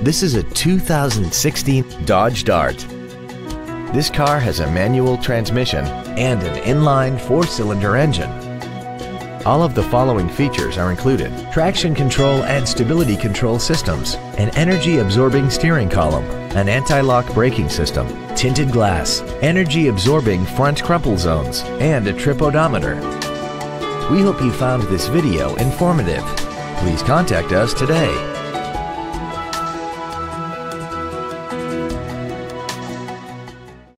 This is a 2016 Dodge Dart. This car has a manual transmission and an inline 4-cylinder engine. All of the following features are included: traction control and stability control systems, an energy-absorbing steering column, an anti-lock braking system, tinted glass, energy-absorbing front crumple zones, and a trip odometer. We hope you found this video informative. Please contact us today.